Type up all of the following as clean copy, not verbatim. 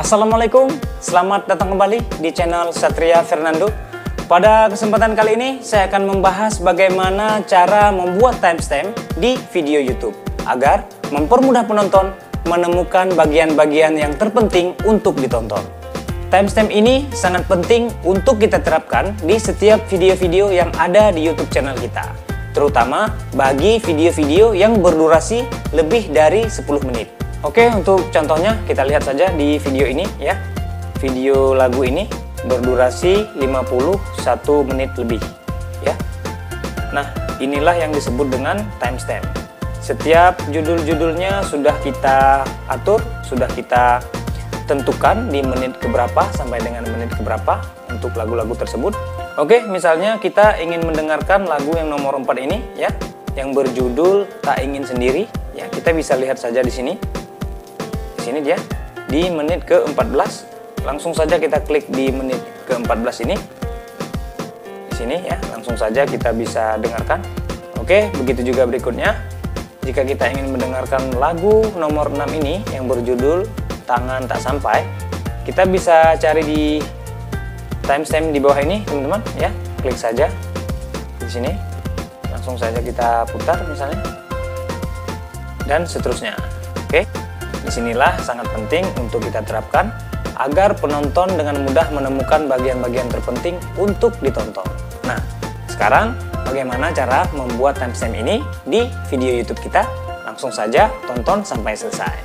Assalamualaikum, selamat datang kembali di channel Satria Fernando. Pada kesempatan kali ini saya akan membahas bagaimana cara membuat timestamp di video YouTube agar mempermudah penonton menemukan bagian-bagian yang terpenting untuk ditonton. Timestamp ini sangat penting untuk kita terapkan di setiap video-video yang ada di YouTube channel kita, terutama bagi video-video yang berdurasi lebih dari 10 menit. Oke, untuk contohnya kita lihat saja di video ini ya. Video lagu ini berdurasi 51 menit lebih ya. Nah, inilah yang disebut dengan timestamp. Setiap judul-judulnya sudah kita atur, sudah kita tentukan di menit keberapa sampai dengan menit keberapa untuk lagu-lagu tersebut. Oke, misalnya kita ingin mendengarkan lagu yang nomor 4 ini ya, yang berjudul Tak Ingin Sendiri ya. Kita bisa lihat saja di sini. Di sini dia di menit ke-14. Langsung saja kita klik di menit ke-14 ini. Di sini ya, langsung saja kita bisa dengarkan. Oke, begitu juga berikutnya. Jika kita ingin mendengarkan lagu nomor 6 ini yang berjudul Tangan Tak Sampai, kita bisa cari di timestamp di bawah ini, teman-teman ya. Klik saja di sini. Langsung saja kita putar misalnya. Dan seterusnya. Oke. Disinilah sangat penting untuk kita terapkan agar penonton dengan mudah menemukan bagian-bagian terpenting untuk ditonton. Nah, sekarang bagaimana cara membuat timestamp ini di video YouTube kita? Langsung saja tonton sampai selesai.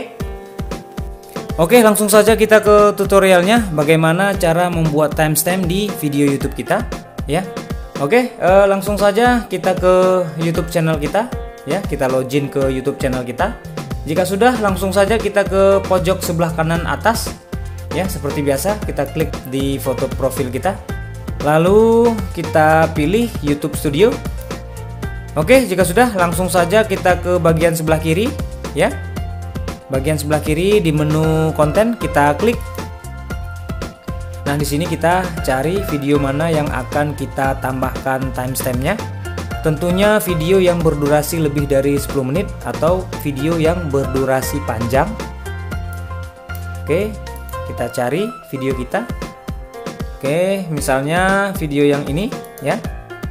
Oke, langsung saja kita ke tutorialnya bagaimana cara membuat timestamp di video YouTube kita ya. Oke, langsung saja kita ke YouTube channel kita ya. Kita login ke YouTube channel kita. Jika sudah, langsung saja kita ke pojok sebelah kanan atas ya, seperti biasa kita klik di foto profil kita, lalu kita pilih YouTube Studio. Oke, jika sudah, langsung saja kita ke bagian sebelah kiri ya. Bagian sebelah kiri di menu konten kita klik. Nah, di sini kita cari video mana yang akan kita tambahkan timestampnya. Tentunya video yang berdurasi lebih dari 10 menit atau video yang berdurasi panjang. Oke, kita cari video kita. Oke, misalnya video yang ini ya.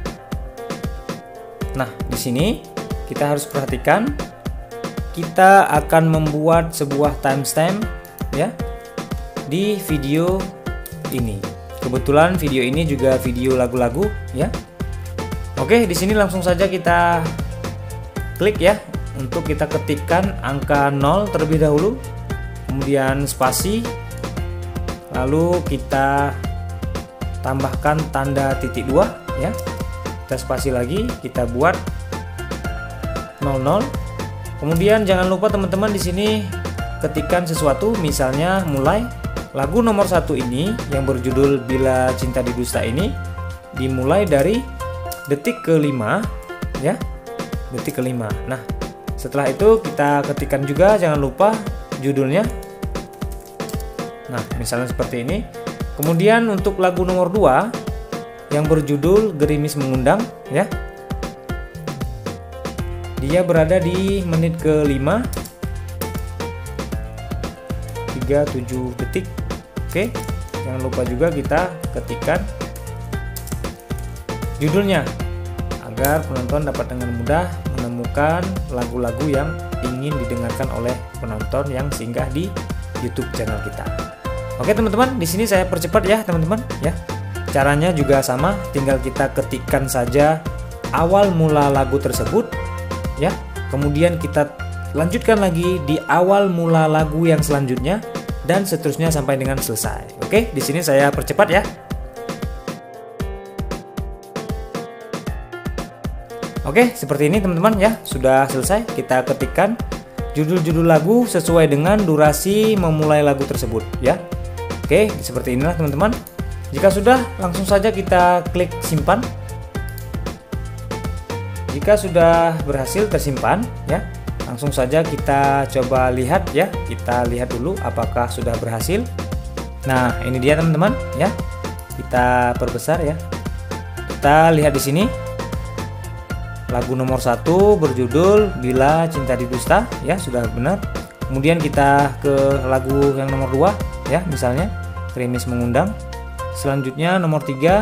Nah, di sini kita harus perhatikan kita akan membuat sebuah timestamp ya di video ini. Kebetulan video ini juga video lagu-lagu ya. Oke, di sini langsung saja kita klik ya, untuk kita ketikkan angka 0 terlebih dahulu, kemudian spasi, lalu kita tambahkan tanda titik 2 ya. Kita spasi lagi, kita buat 00. Kemudian jangan lupa teman-teman di sini ketikkan sesuatu, misalnya mulai. Lagu nomor 1 ini yang berjudul Bila Cinta Didusta ini dimulai dari detik ke-5 ya, detik ke-5. Nah, setelah itu kita ketikkan juga, jangan lupa judulnya. Nah, misalnya seperti ini. Kemudian untuk lagu nomor 2 yang berjudul Gerimis Mengundang ya, dia berada di menit ke-5, 37 detik. Oke, jangan lupa juga kita ketikkan judulnya agar penonton dapat dengan mudah menemukan lagu-lagu yang ingin didengarkan oleh penonton yang singgah di YouTube channel kita. Oke teman-teman, di sini saya percepat ya teman-teman ya. Caranya juga sama, tinggal kita ketikkan saja awal mula lagu tersebut ya. Kemudian kita lanjutkan lagi di awal mula lagu yang selanjutnya dan seterusnya sampai dengan selesai. Oke, di sini saya percepat ya. Oke, seperti ini teman-teman ya, sudah selesai. Kita ketikkan judul-judul lagu sesuai dengan durasi memulai lagu tersebut ya. Oke, seperti inilah teman-teman. Jika sudah, langsung saja kita klik simpan. Jika sudah berhasil tersimpan ya, langsung saja kita coba lihat ya. Kita lihat dulu apakah sudah berhasil. Nah, ini dia teman-teman ya. Kita perbesar ya. Kita lihat di sini. Lagu nomor 1 berjudul Bila Cinta Didusta ya, sudah benar. Kemudian kita ke lagu yang nomor 2 ya, misalnya Krimis Mengundang. Selanjutnya nomor 3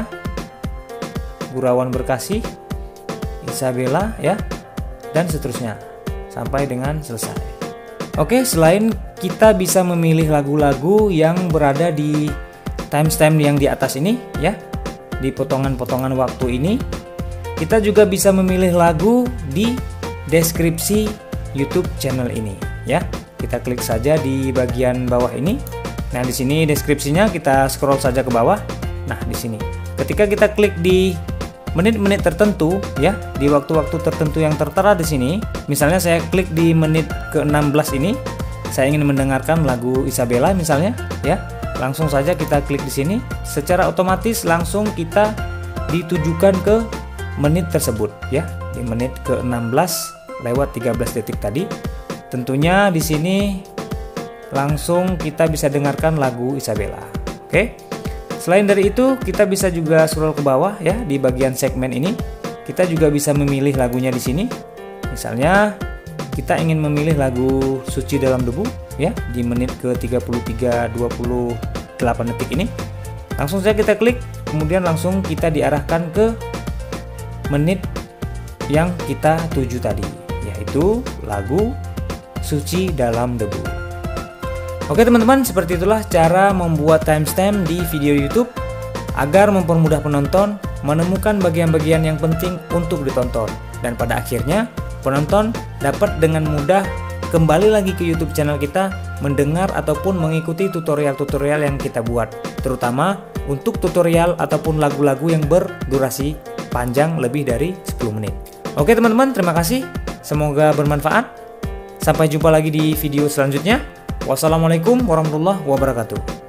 Gurawan Berkasih, Isabella ya, dan seterusnya sampai dengan selesai. Oke, selain kita bisa memilih lagu-lagu yang berada di timestamp yang di atas ini ya, di potongan-potongan waktu ini, kita juga bisa memilih lagu di deskripsi YouTube channel ini ya. Kita klik saja di bagian bawah ini. Nah, di sini deskripsinya kita scroll saja ke bawah. Nah, di sini. Ketika kita klik di menit-menit tertentu ya, di waktu-waktu tertentu yang tertera di sini, misalnya saya klik di menit ke-16 ini, saya ingin mendengarkan lagu Isabella misalnya ya. Langsung saja kita klik di sini, secara otomatis langsung kita ditujukan ke menit tersebut ya, di menit ke-16 lewat 13 detik tadi. Tentunya di sini langsung kita bisa dengarkan lagu Isabella. Oke. Selain dari itu, kita bisa juga scroll ke bawah ya, di bagian segmen ini. Kita juga bisa memilih lagunya di sini. Misalnya kita ingin memilih lagu Suci Dalam Debu ya, di menit ke-33 28 detik ini. Langsung saja kita klik, kemudian langsung kita diarahkan ke menit yang kita tuju tadi, yaitu lagu Suci Dalam Debu. Oke teman-teman, seperti itulah cara membuat timestamp di video YouTube agar mempermudah penonton menemukan bagian-bagian yang penting untuk ditonton, dan pada akhirnya penonton dapat dengan mudah kembali lagi ke YouTube channel kita, mendengar ataupun mengikuti tutorial-tutorial yang kita buat, terutama untuk tutorial ataupun lagu-lagu yang berdurasi panjang lebih dari 10 menit. Oke teman-teman, terima kasih, semoga bermanfaat. Sampai jumpa lagi di video selanjutnya. Wassalamualaikum warahmatullahi wabarakatuh.